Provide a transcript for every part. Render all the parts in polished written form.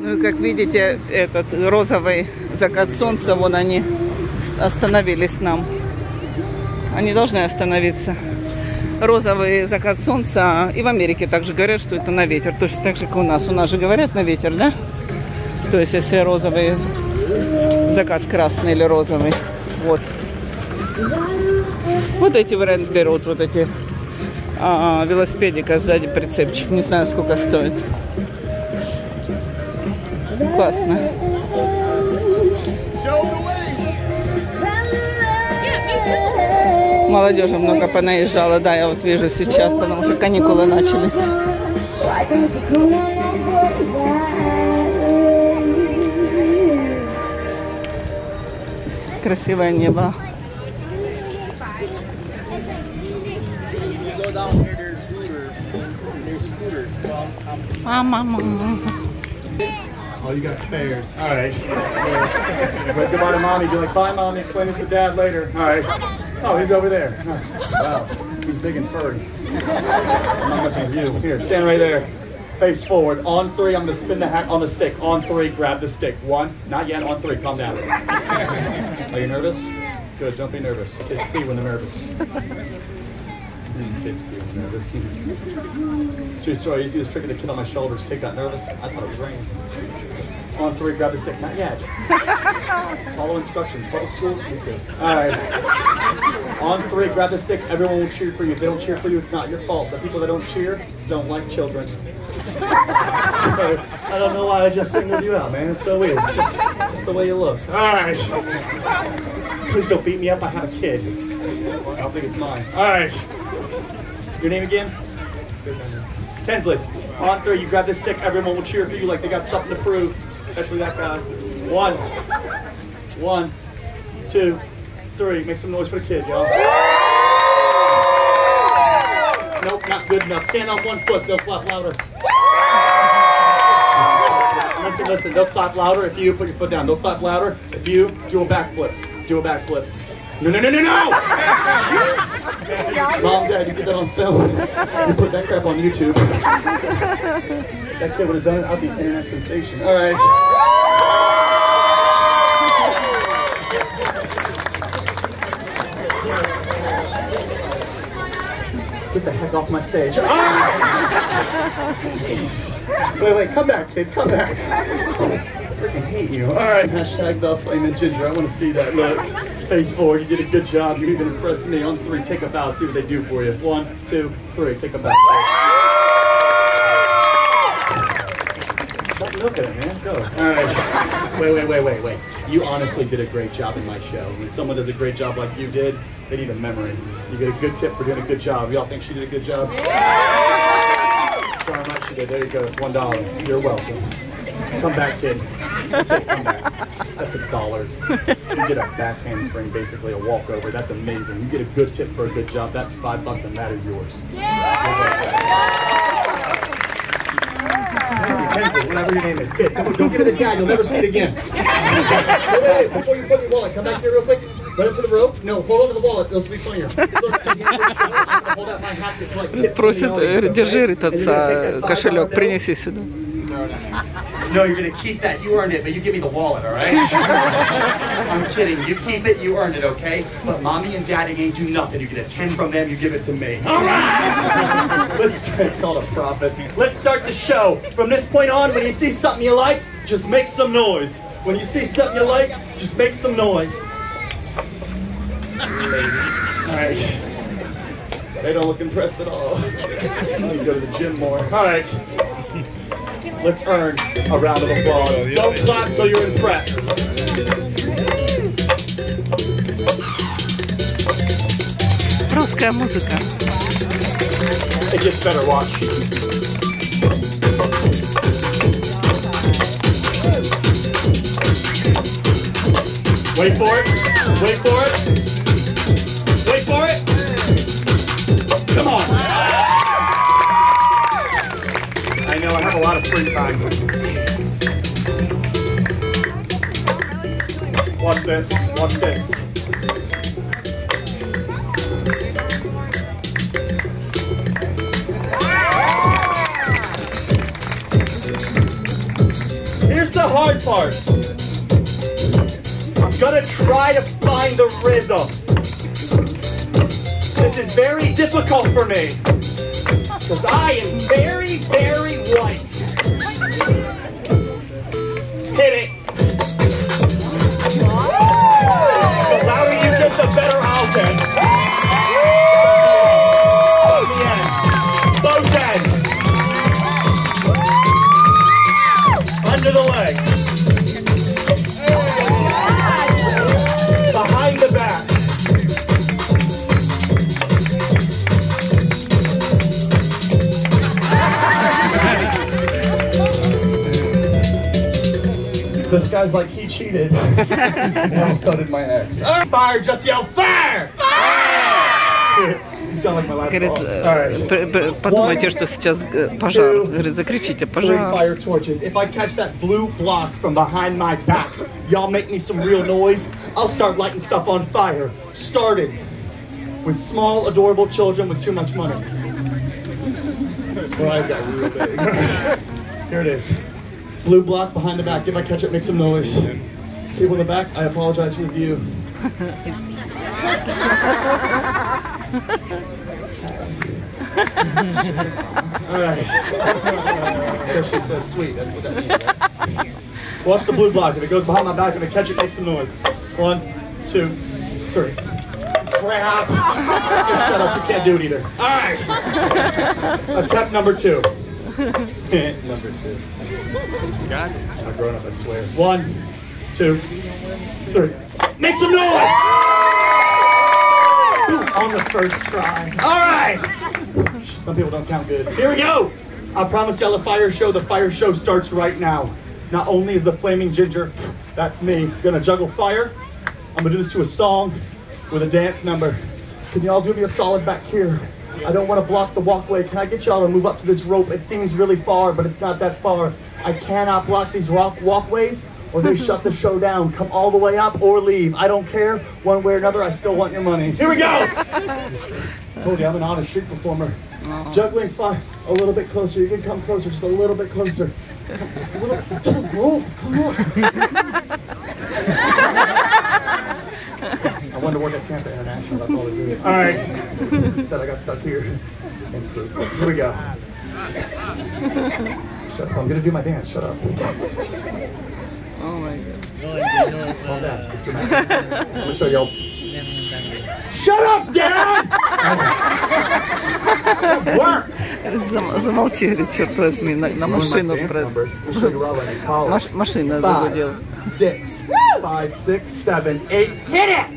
Ну и как видите, этот розовый закат солнца, вон они остановились нам. Они должны остановиться. Розовый закат солнца. И в Америке также говорят, что это на ветер. Точно так же, как у нас. У нас же говорят на ветер, да? То есть, если розовый закат красный или розовый. Вот. Вот эти варианты берут. Вот эти велосипедика сзади прицепчик. Не знаю, сколько стоит. Классно. Молодежи много понаезжала, да, я вот вижу сейчас, потому что каникулы начались. Красивое небо. Мама. Oh, you got spares. All right. Wait, goodbye to mommy. Be like, bye, mommy. Explain this to dad later. All right. Oh, he's over there. Wow. He's big and furry. I'm not messing with you. Here, stand right there. Face forward. On three, I'm going to spin the hat on the stick. On three, grab the stick. One. Not yet. On three. Calm down. Are you nervous? Good. Don't be nervous. Kids pee when they're nervous. Kids pee when they're nervous. True story. I used to use trick of the kid on my shoulders. Kid got nervous. I thought it was raining. On three, grab the stick. Not yet. Follow instructions. Public schools, we good. All right. On three, grab the stick. Everyone will cheer for you. If they don't cheer for you, it's not your fault. The people that don't cheer don't like children. So, I don't know why I just singled you out, man. It's so weird. It's just the way you look. All right. Please don't beat me up. I have a kid. I don't think it's mine. All right. Your name again? Tinsley. On three, you grab this stick. Everyone will cheer for you like they got something to prove. Especially that guy. One, two, three. Make some noise for the kid, y'all. Nope, not good enough. Stand on one foot. They'll clap louder. Listen. They'll clap louder if you put your foot down. They'll clap louder if you do a backflip. No! Mom, Dad, you get that on film. You put that crap on YouTube. That kid would have done it. I'd be an internet sensation. All right. Get the heck off my stage. Jeez. Wait, come back, kid, come back. I freaking hate you. All right, hashtag the flaming ginger. I want to see that. Look, face forward. You did a good job. You even impressed me. On three, take a bow. See what they do for you. 1, 2, 3. Take a bow. Stop looking at it, man. Go. All right. Wait. You honestly did a great job in my show. When someone does a great job like you did, they need a memory. You get a good tip for doing a good job. Y'all think she did a good job? Darn right she did. There you go. It's $1. You're welcome. Come back, kid. Come back. That's $1. You get a back handspring, basically a walkover. That's amazing. You get a good tip for a good job. That's $5 and that is yours. Tinsley, whatever your name is. Kid, come on, don't give it a tag. You'll never see it again. Wait. Before you put your wallet, come back here real quick. Run up to the rope. No, hold over the wallet. Those will be funnier. Hold out my hat just like tip. Просит, держи отца кошелек, принеси сюда. No, you're going to keep that. You earned it, but you give me the wallet, all right? I'm kidding. You keep it, you earned it, okay? But mommy and daddy ain't do nothing. You get a 10 from them, you give it to me. All right! It's called a profit. Let's start the show. From this point on, when you see something you like, just make some noise. When you see something you like, just make some noise. Ladies. All right. They don't look impressed at all. I need to go to the gym more. All right. Let's earn a round of applause. Don't clap till you're impressed. Русская музыка. It gets better, watch. Wait for it. Wait for it. Wait for it. Come on. I know I have a lot of free time. Watch this. Watch this. here's the hard part. I'm gonna try to find the rhythm. This is very difficult for me, because I am very, very white. Hit it. The louder you get, the better I'll get. The end. Both ends. Under the leg. Behind the back. This guy's like, he cheated. And so did my ex. Fire, just yell, fire! Fire! You sound like my last Говорит, boss. All right. подумайте, что сейчас пожар. Говорит, закричите, Three пожар. fire torches. If I catch that blue block from behind my back, y'all make me some real noise, I'll start lighting stuff on fire. Starting with small, adorable children with too much money. My eyes got real big. Here it is. Blue block behind the back. If I catch it, make some noise. People in the back, I apologize for the view. All right. She says sweet. That's what that means. Right? Watch the blue block. If it goes behind my back, if I catch it, make some noise. 1, 2, 3. Crap. Shut up. You can't do it either. All right. Attempt number 2. Number 2. Got it. I've grown up, I swear. 1, 2, 3. Make some noise! On the first try. All right. Some people don't count good. Here we go. I promise y'all a fire show. The fire show starts right now. Not only is the Flaming Ginger, that's me, gonna juggle fire, I'm gonna do this to a song with a dance number. Can y'all do me a solid back here? I don't want to block the walkway. Can I get y'all to move up to this rope? It seems really far, but it's not that far. I cannot block these walkways, or they shut the show down. Come all the way up or leave. I don't care. One way or another, I still want your money. Here we go! Told you, I'm an honest street performer. Juggling fire. A little bit closer. You can come closer. Just a little bit closer. A little. Oh, come on. I wanted to work at Tampa International. That's all this is. All right. Instead, I got stuck here. Here we go. Shut up. I'm going to do my dance. Shut up. Oh my God. Calm down. It's dramatic. I'm going to show y'all. Shut up, Dad! Work! Замолчи, говорит, черт возьми, на машину. Машина загудела. 6, 5, 6, 7, 8. Hit it!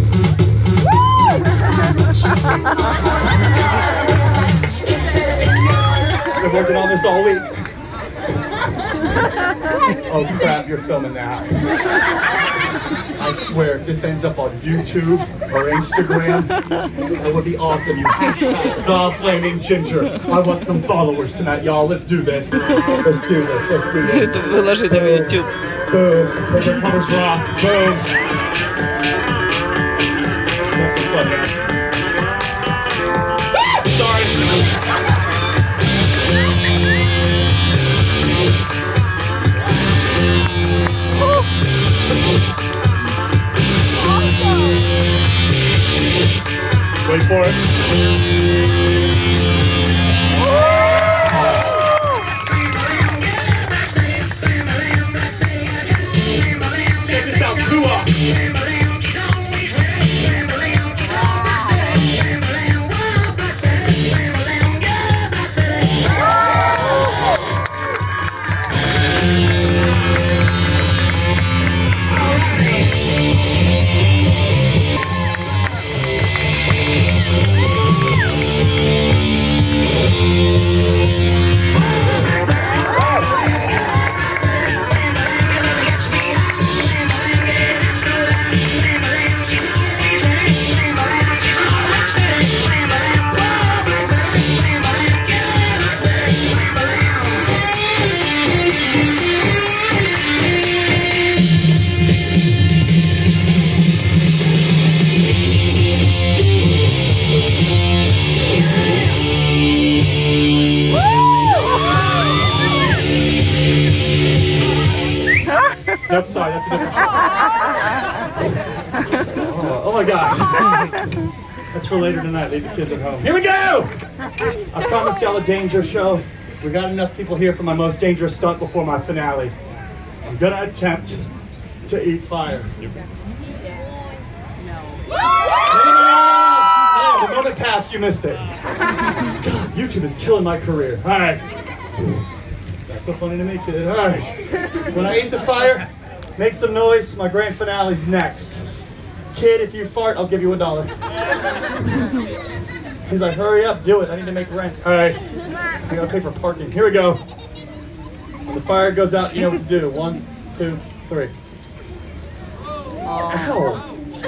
Been working on this all week. Oh crap, you're filming that. I swear, if this ends up on YouTube or Instagram, it would be awesome. You hashtag the Flaming Ginger. I want some followers tonight, y'all. Let's do this. Let's do this. Let's do this. Выложи на YouTube. Boom. River covers rock. Boom. Have some fun, man. Sorry. Wait for it. Check this out, 2 up. Nope, sorry, that's a different show. Oh my God. That's for later tonight. Leave the kids at home. Here we go! I promised y'all a danger show. We got enough people here for my most dangerous stunt before my finale. I'm gonna attempt to eat fire. No, the moment passed, you missed it. God, YouTube is killing my career. All right. It's not so funny to me, kid. All right. When I eat the fire, make some noise. My grand finale's next. Kid, if you fart, I'll give you $1. He's like, hurry up, do it. I need to make rent. All right. I gotta pay for parking. Here we go. When the fire goes out, you know what to do. 1, 2, 3. Ow.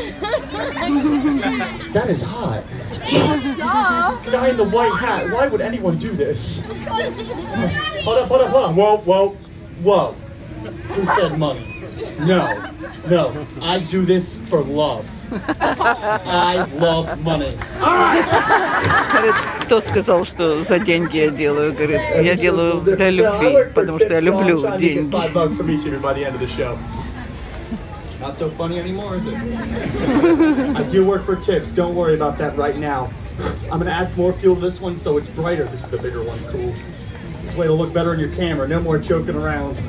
That is hot. Guy in the white hat. Why would anyone do this? Hold up. Whoa. Who said money? No. I do this for love. I love money. Говорит, кто сказал, что за деньги я делаю? Говорит, я делаю для любви, потому что я люблю деньги. $5 from each of you by the end of the show. Not so funny anymore, is it? I do work for tips. Don't worry about that right now. I'm gonna add more fuel to this one so it's brighter. This is the bigger one. Cool. This way it'll look better in your camera. No more joking around.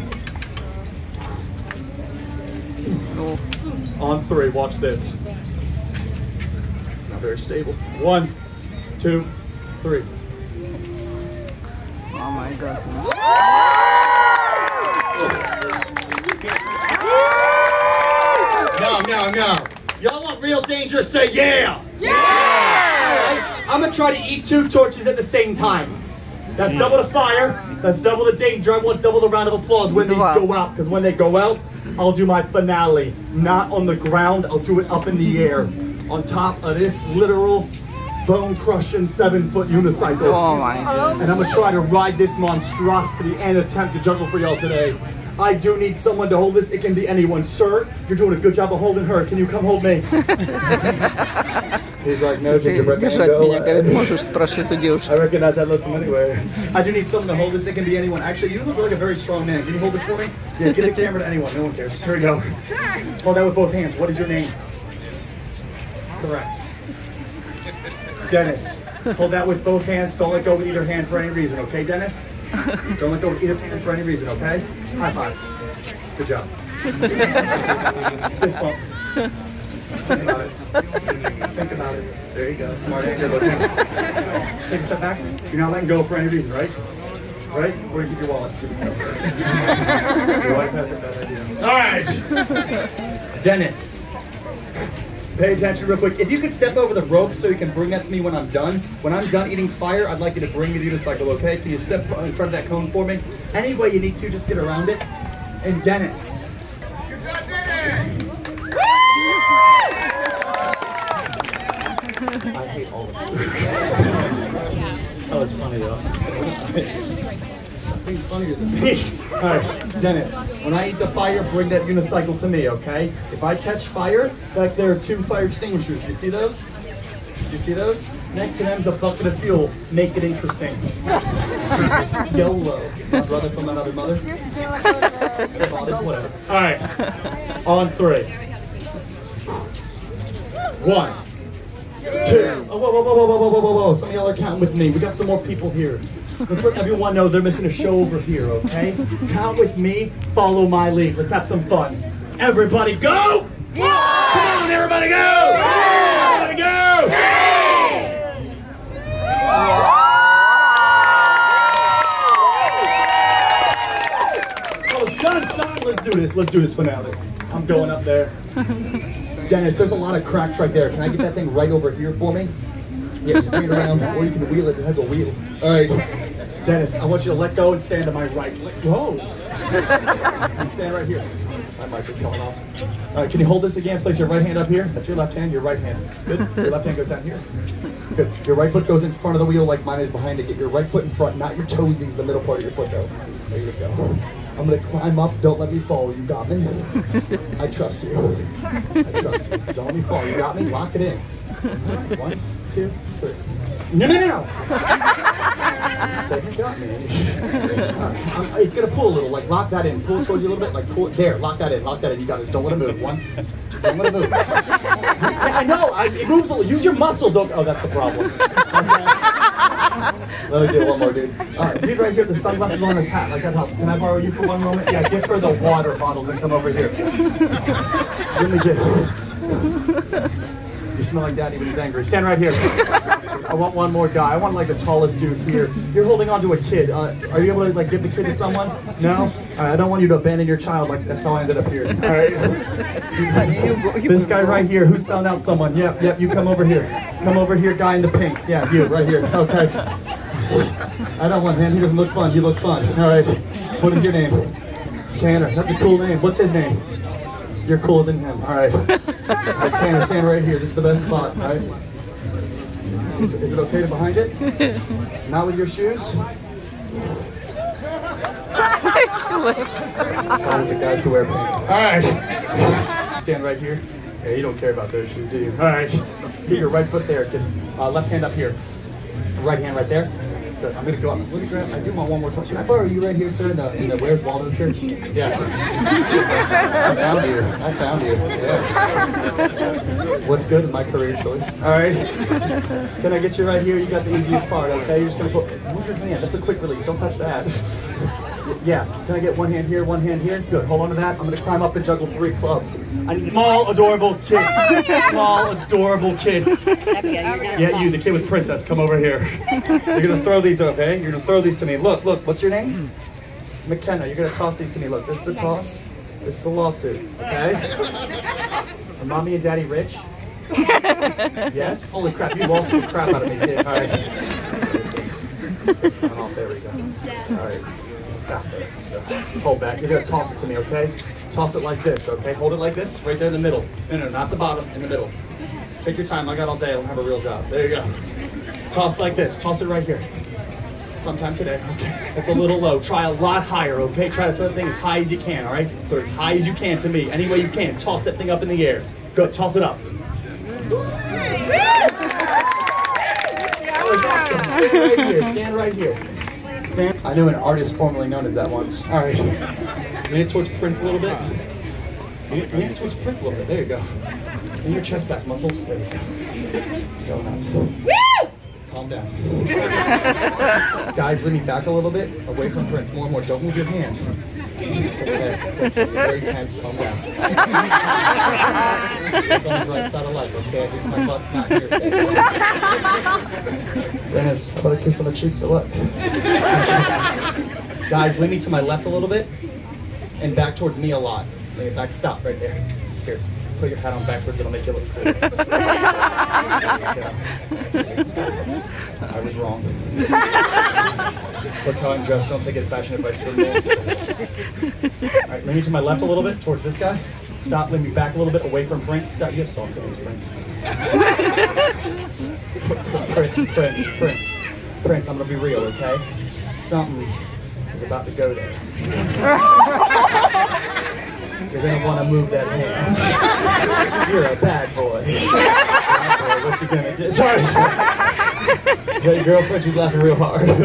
On 3, watch this. It's not very stable. 1, 2, 3. Oh my God. No. Y'all want real danger? Say yeah! Yeah! I'm gonna try to eat 2 torches at the same time. That's double the fire. That's double the danger. I want double the round of applause when these go out. Because when they go out, I'll do my finale. Not on the ground. I'll do it up in the air. On top of this literal bone-crushing 7-foot unicycle. Oh my God. And I'm gonna try to ride this monstrosity and attempt to juggle for y'all today. I do need someone to hold this. It can be anyone. Sir, you're doing a good job of holding her. Can you come hold me? He's like, no, gingerbread man, go. Говорит, можешь спрашивать у девушки. I recognize that look from anywhere. I do need someone to hold this. It can be anyone. Actually, you look like a very strong man. Can you hold this for me? Yeah, get the camera to anyone. No one cares. Here we go. Hold that with both hands. What is your name? Correct. Dennis. Hold that with both hands. Don't let go with either hand for any reason. Okay, Dennis? Don't let go with either hand for any reason, okay? High five. Good job. Fist bump. Think about it. Think about it. There you go. Smart and good looking. Take a step back. You're not letting go for any reason, right? Right? Where do you keep your wallet? Your wife has a bad idea. All right. Dennis. Pay attention real quick. If you could step over the rope so you can bring that to me when I'm done. When I'm done eating fire, I'd like you to bring me the unicycle, okay? Can you step in front of that cone for me? Any way you need to, just get around it. And Dennis. I hate all of this. That was funny though. Something's funnier than me. Alright, Dennis, when I eat the fire, bring that unicycle to me, okay? If I catch fire, back there are 2 fire extinguishers. You see those? You see those? Next to them's a bucket of fuel. Make it interesting. YOLO. My brother from another mother. Whatever. Alright. On 3. 1, 2. Oh, whoa. Some of y'all are counting with me. We got some more people here. Let's let everyone know they're missing a show over here, okay? Count with me, follow my lead. Let's have some fun. Everybody go! Yeah! Come on, everybody go! Yeah! Everybody go! Yeah! Oh, it's done. Let's do this finale. I'm going up there. Dennis, there's a lot of cracks right there. Can I get that thing right over here for me? Yeah, just bring it around, or you can wheel it. It has a wheel. All right. Dennis, I want you to let go and stand to my right. Let go. Stand right here. My mic is coming off. All right, can you hold this again? Place your right hand up here. That's your left hand, your right hand. Good. Your left hand goes down here. Good. Your right foot goes in front of the wheel like mine is behind it. Get your right foot in front, not your toesies, the middle part of your foot though. There you go. I'm gonna climb up. Don't let me fall. You got me? I trust you. I trust you. Don't let me fall. You got me? Lock it in. 1, 2, 3. No. Say, you got me. It's gonna pull a little, like lock that in. Pull towards you a little bit, like pull it. There, lock that in, lock that in. You got this. Don't let it move. One. Don't let it move. Yeah, I know. It moves a little. Use your muscles. Okay. Oh, that's the problem. Okay. Let me do one more, dude. All right, dude, right here, the sunglasses on his hat. Like that helps. Can I borrow you for one moment? Yeah, give her the water bottles and come over here. Let me get it. You smell like daddy when he's angry. Stand right here. I want one more guy. I want like the tallest dude here. You're holding on to a kid. Are you able to like give the kid to someone? No? All right, I don't want you to abandon your child. Like that's how I ended up here. All right. This guy right here. Who's selling out someone? Yep. You come over here. Come over here, guy in the pink. Yeah, you right here. Okay. I don't want him. He doesn't look fun. You look fun. All right. What is your name? Tanner. That's a cool name. What's his name? You're cooler than him. All right. All right, Tanner, stand right here. This is the best spot. All right. Is it okay to behind it? Not with your shoes? It's always the guys who wear pink. All right. Stand right here. Yeah, you don't care about those shoes, do you? All right. Get your right foot there. Left hand up here. Right hand right there. Good. I'm gonna go up. Let me grab. I do want one more touch. Can I borrow you right here, sir? In the Where's Waldo shirt? Yeah. I found you. Yeah. What's good in my career choice? All right. Can I get you right here? You got the easiest part. Okay. You're just gonna move your hand. That's a quick release. Don't touch that. Yeah. Can I get one hand here? One hand here. Good. Hold on to that. I'm gonna climb up and juggle 3 clubs. I need a small, adorable kid. Small, adorable kid. Yeah, you, the kid with princess. Come over here. You're gonna throw these, okay? You're gonna throw these to me. Look, what's your name? McKenna. You're gonna toss these to me. Look, this is a toss. This is a lawsuit, okay? Are mommy and daddy rich? Yes? Holy crap, you lost the crap out of me, kid. All right. Oh, there we go. All right. Hold back. You're gonna toss it to me, okay? Toss it like this, okay? Hold it like this, right there in the middle. No, not the bottom, in the middle. Take your time. I got all day. I don't have a real job. There you go. Toss like this. Toss it right here. Sometime today. Okay. It's a little low. Try a lot higher, okay? Try to throw the thing as high as you can, all right? Throw it as high as you can to me. Any way you can. Toss that thing up in the air. Good. Toss it up. Stand right here. Stand right here. Stand. I knew an artist formerly known as that once. All right. Lean it towards Prince a little bit. Lean it towards Prince a little bit. There you go. In your chest back muscles. There you go. Go now. Calm down. Guys, lean me back a little bit. Away from Prince. More and more. Don't move your hand. It's okay. It's okay. You're very tense. Calm down. Look on the right side of life, okay? At least my butt's not here. Dennis, how about a kiss on the cheek for luck? Guys, lean me to my left a little bit. And back towards me a lot. Lean it back. Stop right there. Here. Put your hat on backwards, it'll make you look cool. I was wrong. Look how I'm dressed, don't take it fashion advice from me. Alright, lean me to my left a little bit, towards this guy. Stop, lean me back a little bit, away from Prince. Stop, you have soft feelings, Prince. Prince, I'm gonna be real, okay? Something is about to go there. You're gonna want to move that hand. You're a bad boy. What you gonna do? Sorry. Your girlfriend, she's laughing real hard.